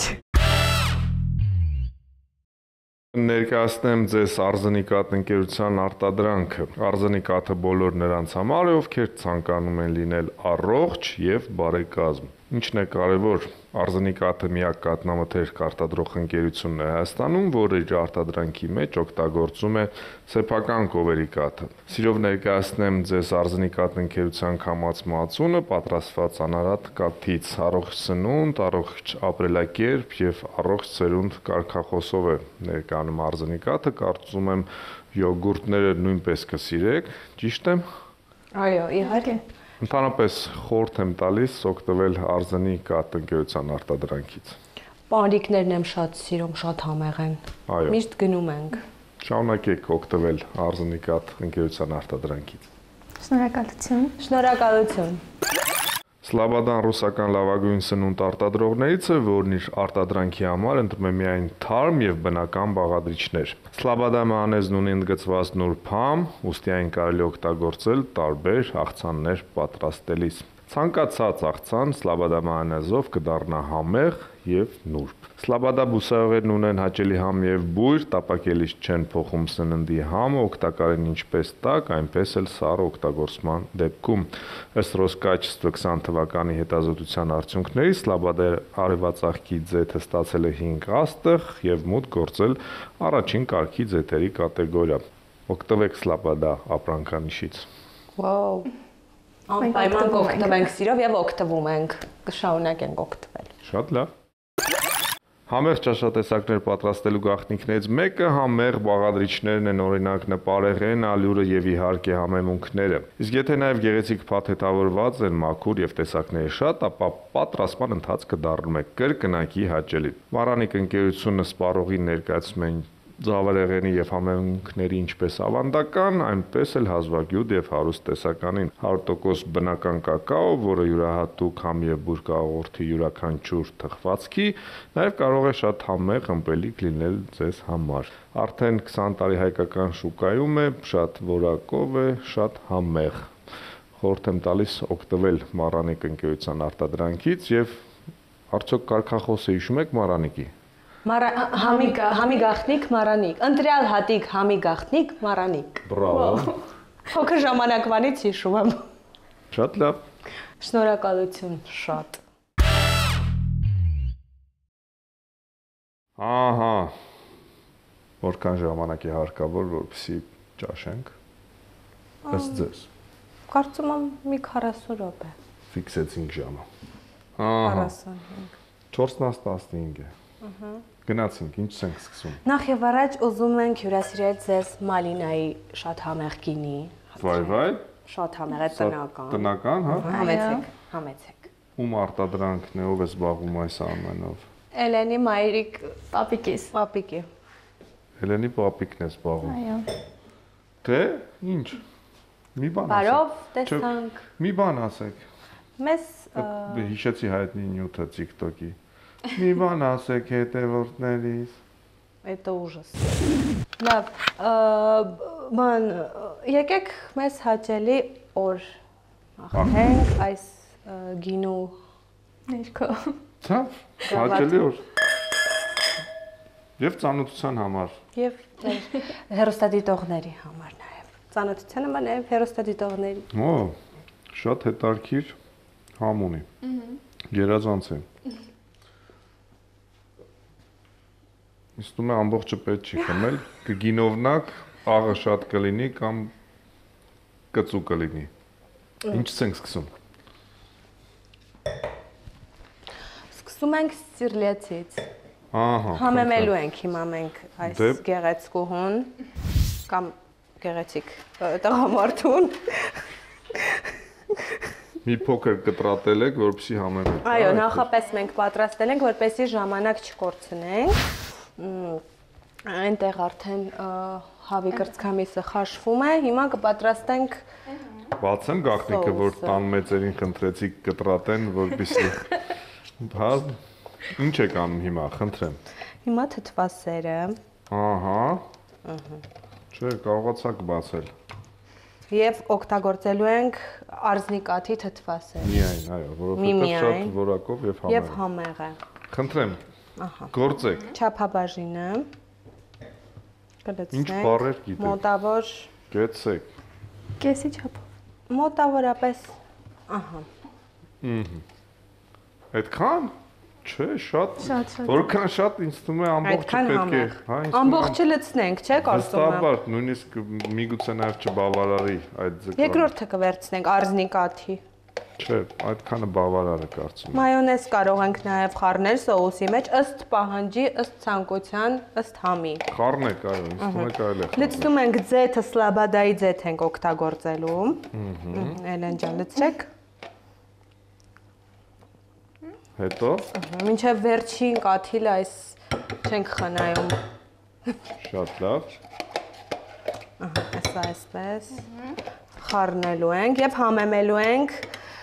Ներկայացնեմ ձեզ Արզենիկատ ընկերության արտադրանքը։ Արզենիկատը բոլոր նրանց համար է, ովքեր ցանկանում են լինել առողջ եւ բարեկազմ։ Ինչն է կարևոր, Արզենիկատը միակ կաթնամթերք արտադրող ընկերությունն է Հայաստանում, որը իր արտադրանքի մեջ օգտագործում է սեփական կովերի կաթը։ Սիրով ներկայացնեմ ձեզ Արզենիկատ ընկերության կամաց մածունը, պատրաստված անարատ կաթից, առողջ սնունդ, առողջ ապրելակերպ եւ առողջ սերունդ կարգախոսով է ներկայանում Արզենիկատը, կարծում եմ յոգուրտները նույնպես կսիրեք, ճիշտ եմ։ Այո, իհարկե։ Ընդհանրապես խորհուրդ եմ տալիս օգտվել Արզենիկատ ընկերության արտադրանքից։ Պանրիկներն եմ շատ սիրում, շատ համեղ են։ Այո։ Միշտ գնում ենք։ Շարունակեք օգտվել Արզենիկատ ընկերության արտադրանքից։ Շնորհակալություն։ Շնորհակալություն։ Սլաբադան ռուսական լավագույն սնունդ արտադրողներից է, որն իր արտադրանքի համար ընտրում է միայն թարմ եւ բնական բաղադրիչներ։ Սլաբադա մանեզն ունի ընդգծված նուրբ համ, ուստի այն կարելի օգտագործել տարբեր աղցաններ պատրաստելիս։ Ցանկացած աղցան սլաբադա մանեզով կդառնա համեղ եւ նուրբ։ Սլաբադա բուսաեղերն ունեն հաճելի համ եւ բույր, տապակելիս չեն փոխում սննդի համը, օգտակար են ինչպես տաք, այնպես էլ սառը օգտագործման դեպքում։ Ըստ Ռոսկաչեստվը քսան թվականի հետազոտության արդյունքների Սլաբադա արևածաղկի ձեթը ստացել է հինգ աստղ եւ մուտք գործել առաջին կարգի ձեթերի կատեգորիա։ Օգտվեք Սլաբադա ապրանքանիշից։ Վաու։ Անպայման կօգտվենք սիրով եւ օգտվում ենք։ Կշարունակենք օգտվել։ Շատ լավ։ Համեղ ճաշատեսակներ պատրաստելու գաղտնիքներից մեկը համեղ բաղադրիչներն են, օրինակ նպարեղեն, ալյուրը եւ իհարկե համեմունքները։ Իսկ եթե նաեւ գեղեցիկ փաթեթավորված են, մաքուր եւ տեսակները շատ, ապա պատրաստման ընթացքը դառնում է կրկնակի հաճելի։ Վառանիկ ընկերությունը սպառողին ներկայացնում է Ծավալեղենի եւ համեմունքների ինչպես ավանդական, այնպես էլ հազվագյուտ եւ հարուստ տեսականին։ հարյուր տոկոս բնական կակաո, որը յուրահատուկ համ եւ բուր կաղորդի յուրաքանչյուր թխվածքի, նաեւ կարող է շատ համեղ ըմպելիք լինել ձեզ համար։ Արդեն քսան տարի հայկական շուկայում է, շատ որակով է, շատ համեղ։ Խորհուրդ եմ տալիս օգտվել Մարանիկ ընկերության արտադրանքից եւ արդյոք կարգախոսը հիշում եք Մարանիկի։ Համի համի գախնիկ Մարանիկ, ընտրյալ հատիկ համի գախնիկ Մարանիկ։ Բրավո։ Փոքր ժամանակվանից հիշում եմ։ Շատ լավ։ Շնորհակալություն շատ։ Ահա։ Որքան ժամանակ է հարկավոր, որպեսզի ճաշենք։ Ըստ ձեզ։ Կարծում եմ մի քառասուն րոպե։ Ֆիքսեցինք ժամը։ Ահա։ քառասունհինգ։ չորսն տասնհինգ է։ Ահա։ Գնացինք, ինչ ենք սկսում։ Նախ եւ առաջ ուզում ենք հյուրասիրել ձեզ Մալինայի շատ համեղ գինի։ Վայ վայ։ Շատ համեղ է տնական։ Տնական, հա։ Համեցեք, համեցեք։ Ում արտադրանքն է, ով է զբաղվում այս ամենով։ Էլենի մայրիկ Պապիկիս։ պապիկի։ Հելենի պապիկն է զբաղվում։ Այո։ Թե ինչ։ Մի բան ասեք։ Բարով տեսանք։ Մի բան ասեք։ Մեզ Հիշեցի հայտնի նյութը TikTok-ի։ Մի բան ասեք հետևորդներից։ Это ужас։ Լավ, ման եկեք մեզ հաճելի օր ախենք այս գինու Ներքո։ Ցավ, հաճելի օր։ Եվ ծանոթության համար։ Եվ հերոստատիտողների համար նաև։ Ծանոթության համար նաև հերոստատիտողների։ Օ, շատ հետարքիր համ ունի։ Գերազանց է։ Իստում է ամբողջը պետք չի խմել, կգինովնակ աղը շատ կլինի կամ կծու կլինի։ Ինչ ենք սկսում։ Սկսում ենք սիրլիացից։ Ահա։ Համեմելու ենք հիմա մենք այս Դե- գեղեցկուհուն կամ գեղեցիկ տղամարդուն։ Մի փոքր կտրատել եք, որպեսզի համեմեք։ Այո, նախապես մենք պատրաստել ենք, որպեսզի ժամանակ չկորցնենք։ Այնտեղ արդեն հավի կրծքամիսը խաշվում է, հիմա կպատրաստենք Բացեմ գաղտնիքը, որ տան մեծերին խնդրեցիք կտրատեն, որպեսզի հա ինչ եք անում հիմա, խնդրեմ։ Հիմա թթվասերը։ Ահա։ Չէ, կարողացաք բացել։ Եվ օգտագործելու ենք արզնի կաթի թթվասեր։ Միայն, այո, որովհետև շատ որակով եւ համեղ։ Եվ համեղ է։ Խնդրեմ։ Ահա։ Գործեք։ Չափաբաժինը։ Ինչ բառեր գիտեք։ Մոտավոր Գեցեք։ Կեսի չափով։ մոտավորապես, ահա։ Ահա։ Այդքան։ Չէ, շատ։ Շատ շատ։ Որքան շատ ինձ թվում է ամբողջը Այդքան պետք է, համեղ։ հա, ինձ թվում է Ամբողջը լցնենք, չէ՞ կարծում եմ։ Հստաբար, նույնիսկ միգուցե նաև չբավարարի այդ ձգը։ Երկրորդը կվերցնենք արզնի կաթի։ Չէ, այդքանը բավարար է կարծում եմ։ Մայոնեզ կարող ենք նաև խառնել սոուսի մեջ ըստ պահանջի, ըստ ցանկության, ըստ համի։ Խառնեք, այո, ինձ թվում է կարելի է խառնել։ Լցնում ենք ձեթը, սլաբադայի ձեթ ենք օգտագործելու։ Էլեն ջան, լցրեք։ Հետո Մինչև վերջին կաթիլը այս չենք խնայում։ շատ լավ։ Ահա, այսա այսպես։ Խառնելու ենք եւ համեմելու ենք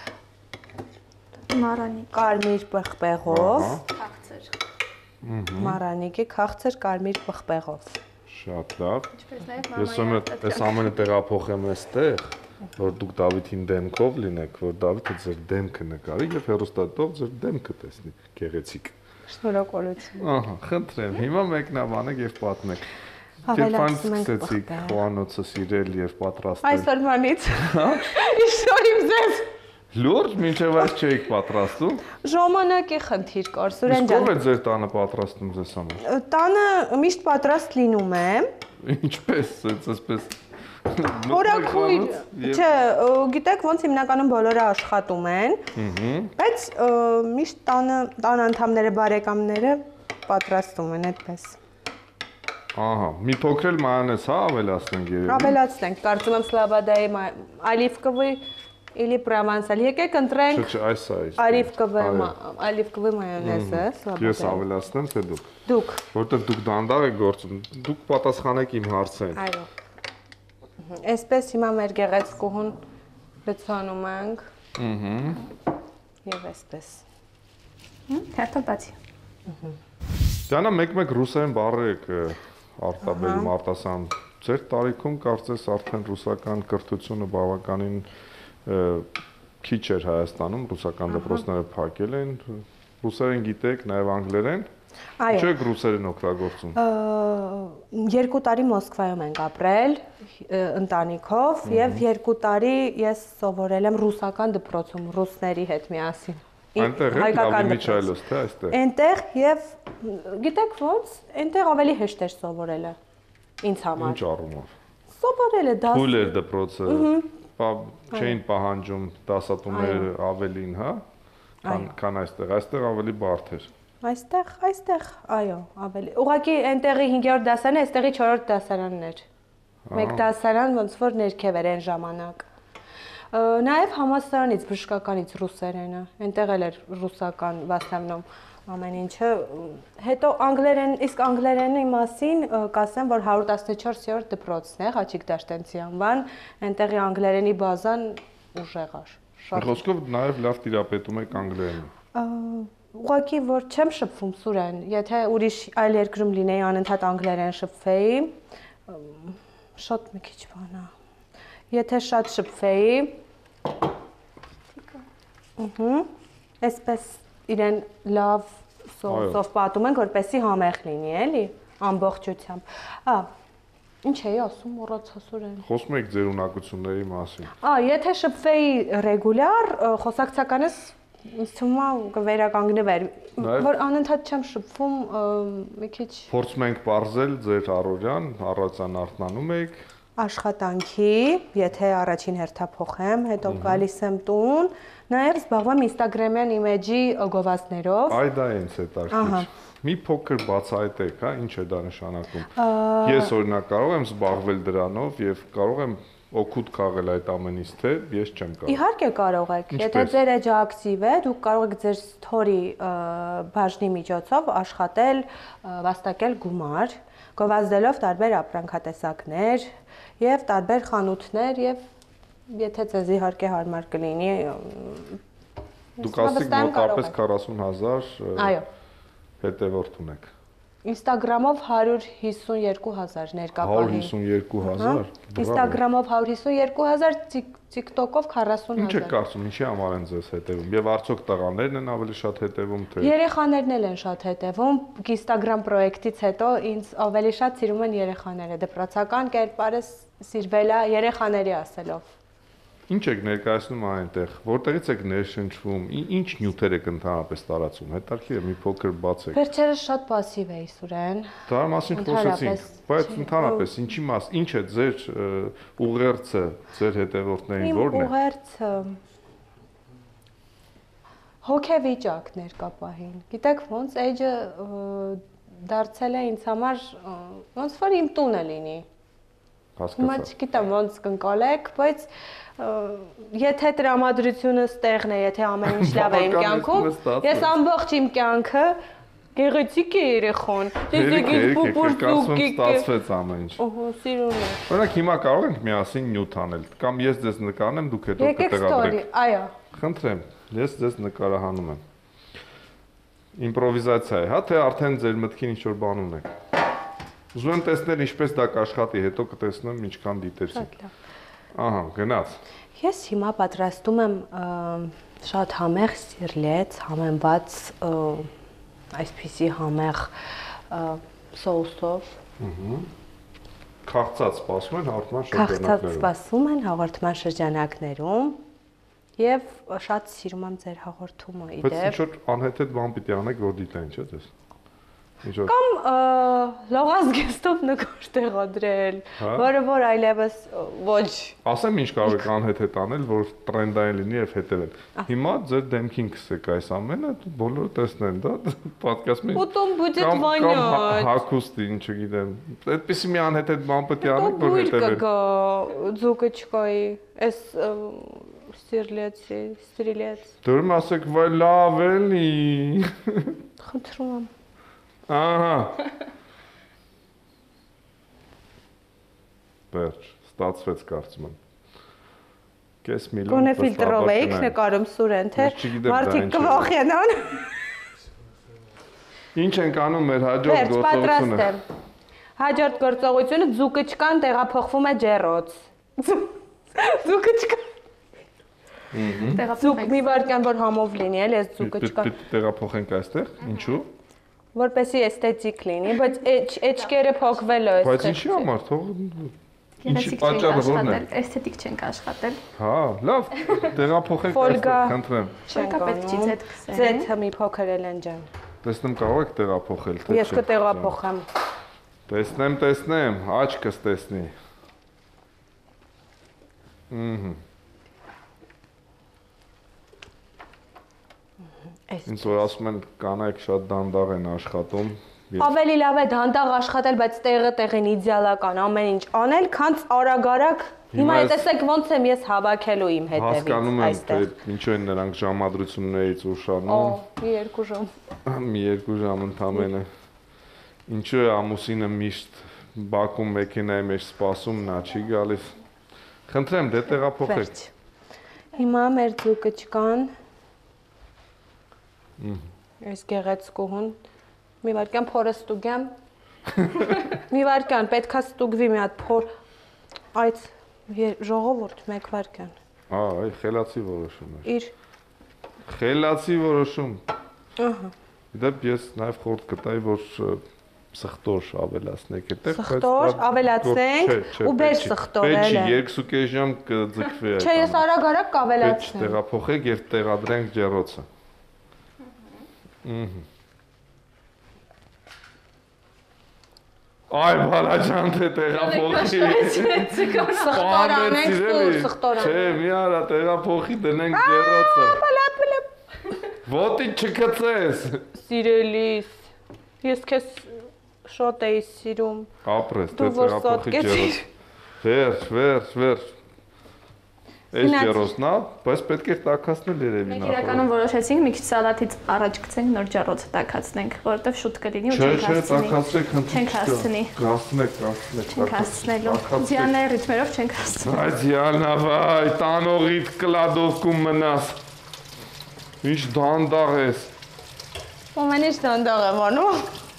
Մարանի կարմիր պղպեղով, քաղցր։ մարանիկի քաղցր կարմիր պղպեղով։ Շատ լավ։ Ինչպես նաև Ես ում այս ամենը տեղափոխեմ այստեղ, որ դուք Դավիթին դեմքով լինեք, որ Դավիթը ձեր դեմքը նկարի եւ հերոստատով ձեր դեմքը տեսնի գեղեցիկ։ Շնորհակալություն։ Ահա, խնդրեմ, հիմա մեկնաբանեք եւ պատմեք։ Հավելացնում ենք Սկսեցիք պղպեղ։ խոհանոցը սիրել եւ պատրաստել։ Այսօրվանից։ Իշորիմ ձեզ։ Լուրջ, մինչև այս չէիք պատրաստում։ Ժամանակի խնդիր կար, Սուրեն Իսկ ով է ջան։ ձեր տանը պատրաստում ձեզ համար։ Տանը միշտ պատրաստ լինում է։ Ինչպես, այսպես։ Հորաքույր, չէ, գիտեք, ոնց հիմնականում բոլորը աշխատում են, բայց միշտ տանը տան անդամները, բարեկամները պատրաստում են այդպես։ Ահա, մի փոքր էլ մայոնեզ հա ավելացնենք երևի։ Ավելացնենք, կարծում եմ սլաբադայի ալիվկովի Или պրովանսալ։ Եկեք ընտրենք Չէ, այս է, այս։ Оливковый оливковый մայոնեզը, Ես ավելացնեմ, թե դուք։ Դուք։ Որտեղ դուք դանդաղ եք գործում, դուք պատասխանեք իմ հարցերին։ Այո։ Այսպես հիմա մեր գեղեցկուհուն լցանում ենք։ Ահա։ Եվ այսպես։ Հերթը բացի։ Դիանա մեկ-մեկ ռուսերեն բառեր եք արտաբերում, արտասան։ Ձեր տարիքում կարծես արդեն ռուսական կրթությունը բավականին քիչ էր Հայաստանում, ռուսական դպրոցները փակել են, ռուսերեն գիտեք, նաև անգլերեն։ Ինչ եք ռուսերեն օգտագործում։ Երկու տարի Մոսկվայում ենք ապրել ընտանիքով եւ երկու տարի ես սովորել եմ ռուսական դպրոցում ռուսների հետ միասին։ Այնտեղ է Դավիթ Միչայելոս, թե այստեղ։ Այնտեղ եւ գիտեք ոնց, այնտեղ ավելի հեշտ էր սովորելը ինձ համար։ Ինչ առումով։ Սովորելը դա։ Փուլ էր դպրոցը, չէին պահանջում դասատուներ ավելին, հա։ Քան այստեղ, այստեղ ավելի բարդ էր։ Այստեղ, այստեղ, այո, ավելի։ Ուղղակի այնտեղի հինգերորդ դասարանը, այստեղի չորրորդ դասարանն էր։ Մեկ դասարան ոնց որ ներքև էր այն ժամանակ։ Նաև համալսարանից բժշկականից ռուսերենը, այնտեղ էլ էր ռուսական վաստամնում ամեն ինչը։ Հետո անգլերեն, իսկ անգլերենի մասին կասեմ, որ հարյուր տասնչորսերորդ դպրոցն է, Խաչիկ Դաշտենցի անվան, այնտեղի անգլերենի բազան ուժեղ էր։ Խոսքով նաև լավ տիրապետում եք անգլերենը։ Ուղղակի որ չեմ շփվում Սուրեն, եթե ուրիշ այլ երկրում լինեի անընդհատ անգլերեն շփվեի, շատ մի քիչ բան է։ Եթե շատ շփվեի, ըհը, այսպես իրեն լավ սով պատում ենք, որպեսզի համեղ լինի, էլի, ամբողջությամբ։ Ա, ինչ էի ասում, մոռացա Սուրեն։ Խոսում եք ձեր ունակությունների մասին։ Ա, եթե շփվեի ռեգուլյար, խոսակցականս ինձ թվում է կվերականգնվեր, որ անընդհատ չեմ շփվում մի քիչ։ Փորձում ենք բարձել ձեր առօրյան, առածան արթնանում եք։ Աշխատանքի, եթե առաջին հերթափոխեմ, հետո գալիս եմ տուն, նաև զբաղվում Instagram-յան իմեջի գովազդներով։ Այ դա ինձ հետաքրքիր։ Մի փոքր բացահայտեք, հա, ինչ է դա նշանակում։ Ես օրինակ կարող եմ զբաղվել դրանով եւ կարող եմ օգուտ քաղել այդ ամենից, թե ես չեմ կարող։ Իհարկե կարող եք։ Եթե ձեր էջը ակտիվ է, դուք կարող եք ձեր story բաժնի միջոցով աշխատել, վաստակել գումար, գովազդելով տարբեր ապրանքատեսակներ եւ տարբեր խանութներ եւ եթե ձեզ իհարկե հարմար կլինի դուք ասեք մոտավորապես քառասուն հազար այո հետևորդ ունեք։ Instagram-ով հարյուր հիսունյոթ հազար ներկա պահին։ հարյուր հիսունյոթ հազար։ Instagram-ով հարյուր հիսունյոթ հազար, TikTok-ով քառասուն հազար։ Ինչ եք կարծում, ինչի համար են ձեզ հետևում։ Եվ արդյոք տղաներն են ավելի շատ հետևում, թե երեխաներն էլ են շատ հետևում։ Instagram պրոյեկտից հետո ինձ ավելի շատ սիրում են երեխաները։ Դպրոցական կերպարս սիրվել է երեխաների ասելով։ Ինչ եք ներկայացնում այնտեղ, որտեղից եք ներշնչվում, ինչ նյութեր եք ընդհանրապես տարածում, հետաքրքիր է մի փոքր բացեք։ Վերջերս շատ пассив էի Սուրեն։ Դա մասին խոսեցինք, բայց ընդհանրապես ինչի մաս, ինչ է ձեր ուղերձը, ձեր հետևորդներին որն է։ Իմ ուղերձը հոգեվիճակ ներկա պահին։ Գիտեք ոնց էջը դարձել է ինձ համար ոնց որ իմ տունը լինի։ Հիմա չգիտեմ ոնց կընկալեք, բայց եթե տրամադրությունը ստեղն է, եթե ամեն ինչ լավ է իմ կյանքում, ես ամբողջ իմ կյանքը գեղեցիկ է երեխան, դեզեգից պուպուրզուկ եք ստացվեց ամեն ինչ։ Օհո, սիրուն է։ Օրինակ հիմա կարող ենք միասին նյութ անել, կամ ես ձեզ նկարեմ, դուք հետո կտեղադրեք։ Այո։ Խնդրեմ, ես ձեզ նկարահանում եմ։ Իմպրովիզացիա է, հա, թե արդեն ձեր մտքին ինչ-որ բան ունեք։ Ուզում եմ տեսնել ինչպես դա կաշխատի, հետո կտեսնեմ ինչքան դիտեցիք։ Ահա, գնաց։ Ես հիմա պատրաստում եմ շատ համեղ սիրլեց, համեմված այսպիսի համեղ սոուսով։ Ահա։ Քաղցած սպասում են հաղորդման շրջանակներում։ Քաղցած սպասում են հաղորդման շրջանակներում եւ շատ սիրում եմ ձեր հաղորդումը իդեպ։ Բայց ինչ-որ անհեթեթ բան պիտի անեք, որ դիտեն, չէ՞ դες։ Կամ լողազգեստով նկար տեղադրել, որը որ այլևս ոչ։ Ասեմ ինչ կարող եք անհեթեթ անել, որ տրենդային լինի եւ հետևել։ Հիմա ձեր դեմքին կսեք այս ամենը, բոլորը տեսնեն, դա պատկասում են։ Потом будет вонять։ Հակոստի, ինչ չգիտեմ։ Այդպեսի մի անհեթեթ բան պետք է անեք, որ հետևել։ Ձուկը չկայի, այս Սիրլեցի, սիրլեց։ Դուրմ ասեք վայ լավ էլի։ Խնդրում եմ։ Ահա։ Վերջ, ստացվեց կարծում եմ։ Կես միլիոն Գոնե ֆիլտրով էիք նկարում Սուրեն, թե մարդիկ կվախենան։ Ինչ ենք անում մեր հաջորդ գործողությունը։ Հաջորդ գործողությունը ձուկը չկան տեղափոխվում է ջեռոց։ Ձուկը չկան։ Ձուկ մի վարքան որ համով լինի, էլ այս ձուկը չկան։ Տեղափոխենք այստեղ, ինչու՞։ Որպեսի էսթետիկ լինի, բայց էջքերը փոխվել է այստեղ։ Բայց ինչի համար, թող Ինչի պատճառը որն է։ Էսթետիկ չենք աշխատել։ Հա, լավ, տեղափոխենք այստեղ, խնդրեմ։ Չկա պետք չի ձեթ քսեն։ Ձեթը մի փոքր Էլեն ջան։ Տեսնեմ կարող եք տեղափոխել, թե չէ։ Ես կտեղափոխեմ։ Տեսնեմ, տեսնեմ, աչքս տեսնի։ Ահա։ Ինձ որ ասում են կանայք շատ դանդաղ են աշխատում։ Ավելի լավ է դանդաղ աշխատել, բայց տեղը տեղին իդեալական ամեն ինչ անել, քան արագ-արագ։ Հիմա տեսեք ոնց եմ ես հավաքելու իմ հետևից։ Հասկանում եմ, թե ինչու են նրանք ժամադրություններից ուշանում։ Օ, մի երկու ժամ։ Մի երկու ժամ ընդամենը։ Ինչու է ամուսինը միշտ բակում մեքենայի մեջ սպասում, նա չի գալիս։ Խնդրեմ, դե տեղափոխեք։ Հիմա մեր ձուկը չկան։ Այս գեղեցկուհուն մի վարքան փորը ստուգեմ։ Մի վարքան պետքա ստուգվի մի հատ փոր։ Այդ ժողովուրդ մեկ վարքան։ Ահա, այ խելացի որոշում է։ Իր խելացի որոշում։ Ահա։ Դե ես նաև խորտ կտայի, որ սխտոր ավելացնեք այդտեղ, բայց սխտոր ավելացնենք ու բեր սխտոր էլ է։ Պետք չի երկու կես ժամ կձգվի այդ։ Չէ, ես արագ-արագ կավելացնեմ։ Տեղափոխեք եւ տեղադրենք ջեռոցը։ Ահա։ Այ բալաջան թե տեղափոխի։ Սխտոր անենք, սխտոր անենք։ Չէ, մի արա տեղափոխի դնենք ջեռոցը։ Ոտի չկծես։ Սիրելիս։ Ես քեզ շոտ էի սիրում։ Ապրես, թե տեղափոխի ջեռոց։ Վերջ, վերջ, վերջ։ Այս ջեռոցն է, բայց պետք է տաքացնել երևի նախ։ Մենք իրականում որոշեցինք մի քիչ սալատից առաջ գցենք նոր ջեռոցը տաքացնենք, որովհետև շուտ կլինի ու չենք հասցնի։ Չէ, չէ, տաքացրեք, խնդրեմ։ Չենք հասցնի։ Չենք հասցնելու։ Ձիանայի ռիթմերով չենք հասցնի։ Այ ձիանա, վայ, տանողիդ կլադովկում մնաս։ Ինչ դանդաղ ես։ Ո՞ւմեն ինչ դանդաղ եմ անում։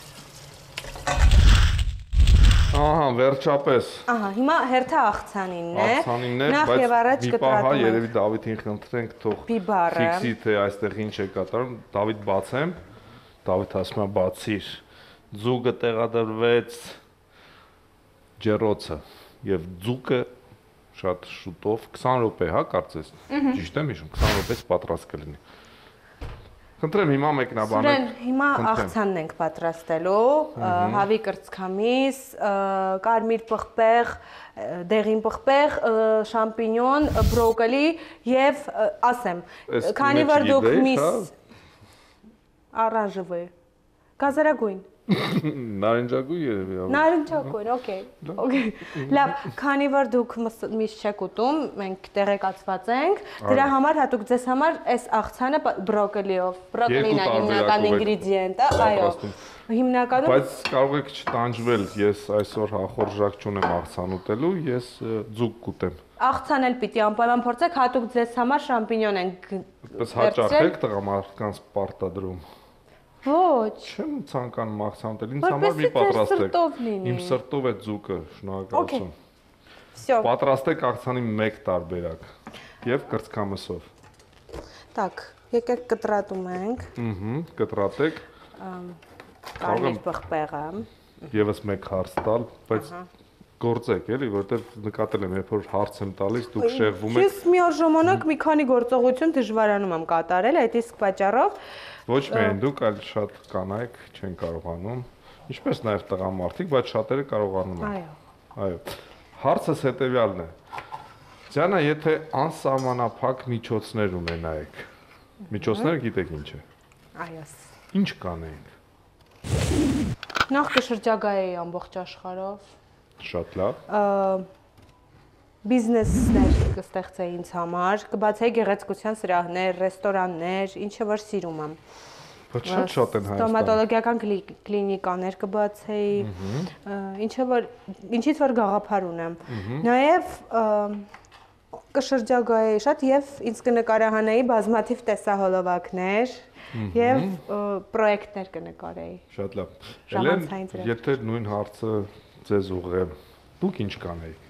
Ահա, վերջապես։ Ահա, հիմա հերթը աղցանինն է։ Աղցանինն է, Նախ եւ առաջ կտրատում ենք։ Երևի Դավիթին խնդրենք թող ֆիքսի թե այստեղ ինչ է կատարում։ Դավիթ բացեմ։ Դավիթ ասում է բացիր։ Ձուկը տեղադրվեց ջեռոցը եւ ձուկը շատ շուտով քսան րոպե, հա, կարծես։ Ճիշտ եմ հիշում, քսան րոպեից պատրաստ կլինի։ Խնդրեմ հիմա մեկնաբանեք։ Սուրեն, հիմա աղցանն ենք պատրաստելու, հավի կրծքամիս, կարմիր պղպեղ, դեղին պղպեղ, շամպինյոն, բրոկոլի եւ ասեմ, քանի որ դուք միս առանժվե, գազարագույն Նարնջագույն երևի։ Նարնջագույն, օքեյ։ Okay։ Լավ, քանի որ դուք միշտ չեք ուտում, մենք տեղեկացված ենք, դրա համար հատուկ ձեզ համար այս աղցանը բրոկոլիով, բրոկոլին է հիմնական ինգրեդիենտը, այո։ Հիմնականում Բայց կարող եք չտանջվել, ես այսօր հախորժակ չունեմ աղցան ուտելու, ես ձուկ կուտեմ։ Աղցան էլ պիտի անպայման փորձեք, հատուկ ձեզ համար շամպինյոն ենք։ Պես հաճախ եք տղամարդկանց պարտադրում։ Ոչ։ Չեմ ցանկանում աղցան ուտել, ինձ համար մի պատրաստեք։ Իմ սրտով է ձուկը, շնորհակալություն։ Всё։ Պատրաստեք աղցանի մեկ տարբերակ եւ կրծքամսով։ Так, եկեք կտրատում ենք։ Ահա, կտրատեք։ Կարմիր պղպեղը։ Եվս մեկ հարց տալ, բայց գործեք էլի, որտեվ նկատել եմ, երբ որ հարց եմ տալիս, դուք շեղվում եք։ Ես մի օր ժամանակ մի քանի գործողություն դժվարանում եմ կատարել, այդ իսկ պատճառով Ոչ միայն դուք, այլ շատ կանայք չեն կարողանում, ինչպես նաև տղամարդիկ, բայց շատերը կարողանում են։ Այո։ Այո։ Հարցս հետևյալն է. Ձյանա, եթե անսահմանափակ միջոցներ ունենայիք, միջոցները գիտեք ինչ է։ Այո։ Ինչ կանեիք։ Նախ կշրջագայեի ամբողջ աշխարհով։ Շատ լավ։ բիզնեսներ կստեղծեի ինձ համար, կբացեի գեղեցկության սրահներ, ռեստորաններ, ինչը որ սիրում եմ։ Բայց շատ շատ են Հայաստանում։ Ստոմատոլոգիական կլինիկաներ կբացեի, ինչը որ ինչից որ գաղափար ունեմ։ Նաև կշրջագայեի շատ եւ ինձ կնկարահանեի բազմաթիվ տեսահոլովակներ եւ պրոյեկտներ կնկարեի։ Շատ լավ։ Էլեն, եթե նույն հարցը ձեզ ուղղեմ, դուք ինչ կանեիք։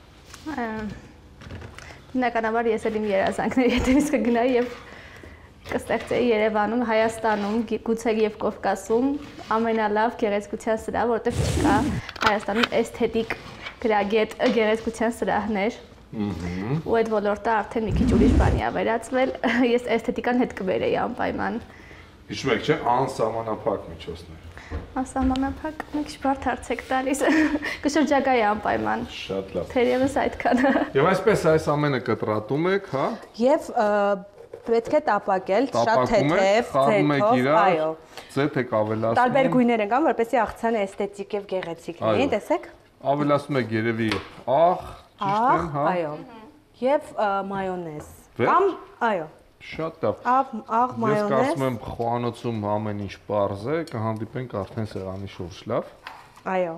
Բնականաբար ես էլ իմ երազանքների հետևից կգնայի եւ կստեղծեի Երևանում, Հայաստանում, գուցե եւ Կովկասում ամենալավ գեղեցկության սրահ, որտեղ չկա Հայաստանում էսթետիկ գրագետ գեղեցկության սրահներ։ Ու այդ ոլորտը արդեն մի քիչ ուրիշ բանի ա վերածվել, ես էսթետիկան հետ կբերեի անպայման։ Հիշում եք, չէ՞, անսահմանափակ միջոցներ։ Անսահմանափակ, մի քիչ բարդ հարց եք տալիս, կշրջագայի անպայման։ Շատ լավ։ Թերևս այդքան։ Եվ այսպես այս ամենը կտրատում եք, հա։ Եվ պետք է տապակել, շատ թեթև, ձեթով, այո։ Ձեթ եք ավելացնում։ Տարբեր գույներ են կան, որպեսզի աղցանը էսթետիկ եւ գեղեցիկ լինի, տեսեք։ Ավելացնում եք երևի աղ, ճիշտ եմ, հա։ Այո։ Եվ մայոնեզ։ Կամ, այո։ Շատ լավ։ Աղ մայոնեզ։ Ես կարծում եմ խոհանոցում ամեն ինչ պարզ է, կհանդիպենք արդեն սեղանի շուրջ, լավ։ Այո։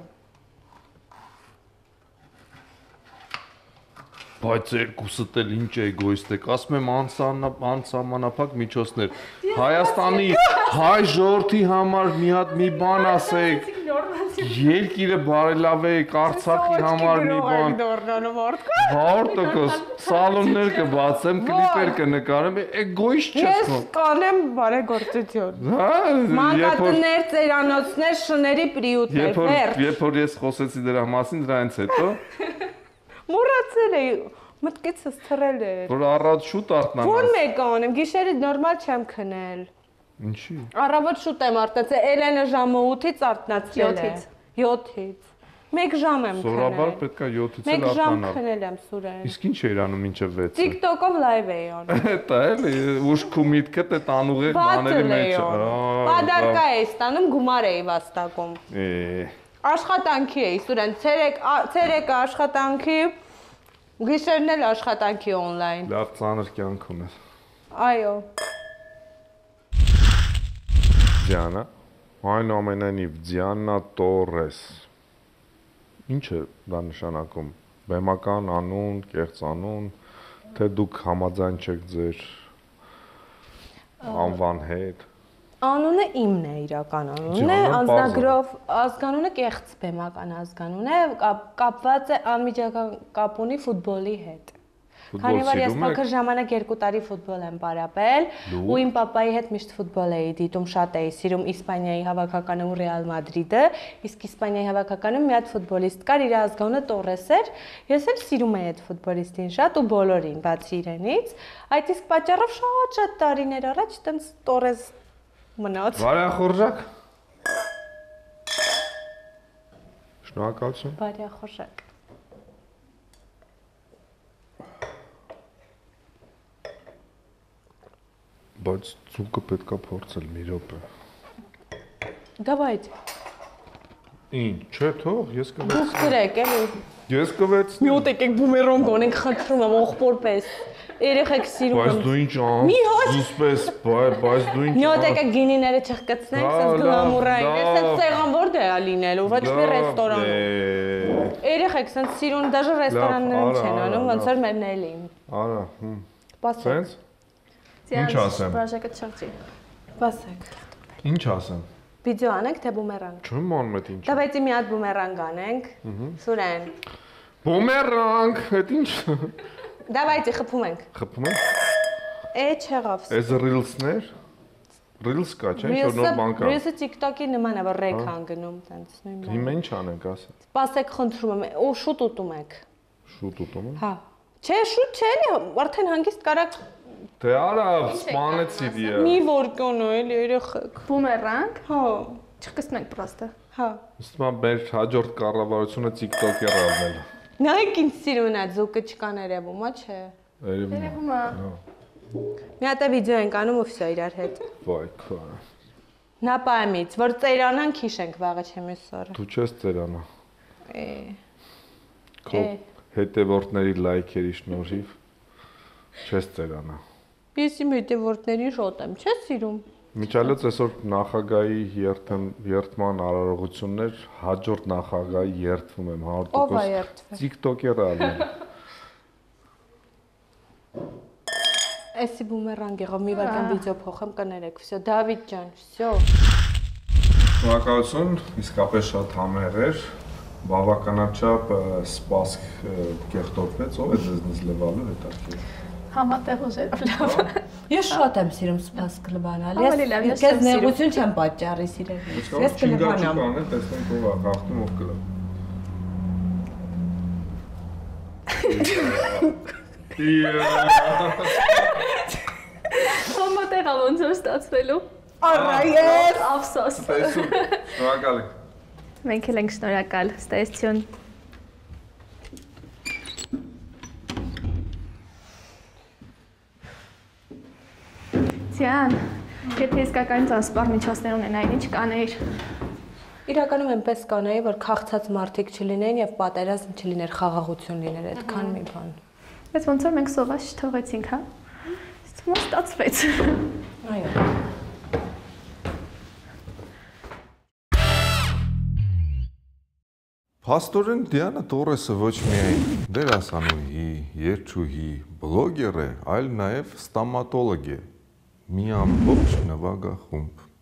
Բայց երկուսդ էլ ինչ էգոիստ եք, ասում եմ անսահմանափակ միջոցներ։ Հայաստանի հայ ժողովրդի համար մի հատ մի բան ասեք։ Երկիրը բարելավեք, Արցախի համար մի բան։ հարյուր տոկոս սալոններ կբացեմ, կլիպեր կնկարեմ, էգոիստ չես խո։ Ես կանեմ բարեգործություն։ Հա, մանկատներ, ծերանոցներ, շների պրիուտներ, վերջ։ Երբ որ ես խոսեցի դրա մասին, դրանից հետո մոռացել էի, մտքիցս թռել է։ Որ առավոտ շուտ արթնանաս։ Ո՞ր մեկ անեմ, գիշերը նորմալ չեմ քնել։ Ինչի։ Առավոտ շուտ եմ արթնացել, Էլենը ժամը ութից արթնացել է։ յոթից։ մեկ ժամ եմ քնել։ Սովորաբար պետք է յոթից էլ արթնանալ։ մեկ ժամ արթնանալ։ քնել եմ Սուրեն։ Իսկ ինչ էր անում մինչև վեցը։ TikTok-ով լայվ էի անում։ Դա էլի ուշքու միտքդ է տանուղեղ բաների մեջ։ Պադարկա էի ստանում, գումար էի վաստակում։ Է։ Աշխատանքի էի, Սուրեն, ցերեկ ցերեկը աշխատանքի, գիշերն էլ աշխատանքի on-line։ Լավ ծանր կյանք ունես։ Այո։ Դիանա, այնուամենայնիվ Դիանա Տորես։ Ինչ է դա նշանակում։ Բեմական անուն, կեղծ անուն, թե դուք համաձայն չեք ձեր անվան հետ։ Անունը իմն է իրական անունն է, անձնագրով ազգանունը կեղծ բեմական ազգանուն է, կապված է անմիջական կապ ունի ֆուտբոլի հետ։ Քանի որ ես փոքր ժամանակ երկու տարի ֆուտբոլ եմ պարապել, ու իմ պապայի հետ միշտ ֆուտբոլ էի դիտում, շատ էի սիրում Իսպանիայի հավաքականը ու Ռեալ Մադրիդը, իսկ Իսպանիայի հավաքականում մի հատ ֆուտբոլիստ կար, իր ազգանունը Տորես էր, ես էլ սիրում էի այդ ֆուտբոլիստին շատ ու բոլորին, բացի իրենից, այդ իսկ պատճառով շատ-շատ տարիներ առաջ տենց Տորես մնաց։ Բարեխորժակ։ Շնորհակալություն։ Բարեխորժակ։ Բայց ցուկը պետքա փորձել մի րոպե։ Давайте։ Ինչ, չէ, թող, ես կվեցնեմ։ Դուք գրեք, էլի։ Ես կվեցնեմ։ Մի հոտ եկեք բումերանգ անենք, խնդրում եմ, ողբոր պես։ Երեխեք սիրում եմ։ Բայց դու ինչ անզուսպես, բայց դու ինչ։ Մի հոտ եկեք գինիները չխկացնենք, սենց գլամուրային։ Ես այդ սեղան որտե է լինելու, ոչ մի ռեստորան։ Երեխեք սենց սիրուն, դաժե ռեստորաններում չեն անում, ոնց որ մերն էլի։ Արա, հմ։ Սենց։ Ինչ ասեմ։ Բաժակը չղջի։ Պասեք։ Ինչ ասեմ։ Վիդեո անենք, թե բումերանգ։ Չեմ անում այդ ինչ։ Давайте մի հատ բումերանգ անենք։ Սուրեն։ Բումերանգ, այդ ինչ։ Давайте խփում ենք։ Խփում ենք։ Է չեղավ։ Էս ռիլսներ։ Ռիլս կա, չէ՞, ինչ որ նոր բան կա։ Ռիլսը TikTok-ի նման է, որ ռեկ անգնում, տենց նույնն է։ Հիմա ինչ անենք, ասա։ Պասեք խնդրում եմ, ու շուտ ուտում եք։ Շուտ ուտում եմ։ Հա։ Չէ, շուտ չէ, արդեն հանգիստ կարակ։ Դե արա, սպանեցի դիա։ Մի որկոնո էլի երեխեք։ Բումերանգ։ Հա։ Չկսնենք պրոստը։ Հա։ Ըստ մա մեր հաջորդ կառավարությունը TikTok-ի ռավնել։ Նայեք ինչ սիրուն է, ձուկը չկան երևում, ա՞ չէ։ Երևում է։ Մի հատ է վիդեո ենք անում ու վсё իրար հետ։ Վայ քա։ Նապայմից, որ ծերանանք հիշենք վաղը չեմ ես օրը։ Դու չես ծերանա։ Է։ Քո հետևորդների լայքերի շնորհիվ չես ծերանա։ Ես իմ հետևորդներին շոտ եմ, չես սիրում։ Միջալոց այսօր նախագահի երթման արարողություններ, հաջորդ նախագահի երթվում եմ հարյուր տոկոս TikTok-եր ալին։ Էսի բումերանգ եղավ, մի վարքան վիդեո փոխեմ կներեք, всё, Դավիթ ջան, всё։ Շնորհակալություն, իսկապես շատ համեղ էր, բավականաչափ սպասք կեղտոտվեց, ով է ձեզնից լվալու հետաքրքիր։ Համատեղ ուժերով լավ։ Ես շատ եմ սիրում սպասք լվանալ, ես քեզ նեղություն չեմ պատճառի սիրել։ Ես կլվանամ։ Չկան, տեսնենք ով է հաղթում, ով կլավ։ Համատեղ ոնց է ստացվելու։ Արա ես Ափսոս։ Տեսում, շնորհակալ եք։ Մենք էլ ենք շնորհակալ, ստեսություն։ Ձյան, եթե իսկական տրանսպորտ միջոցներ ունենային, ինչ կանեիր։ Իրականում այնպես կանեի, որ քաղցած մարդիկ չլինեին եւ պատերազմ չլիներ, խաղաղություն լիներ, այդքան մի բան։ Բայց ոնց որ մենք սոված չթողեցինք, հա։ Ոնց ստացվեց։ Այո։ Փաստորեն Դիանա Տորեսը ոչ միայն դերասանուհի, երգչուհի, բլոգեր է, այլ նաև ստոմատոլոգ է։ Մի ամբողջ նվագախումբ։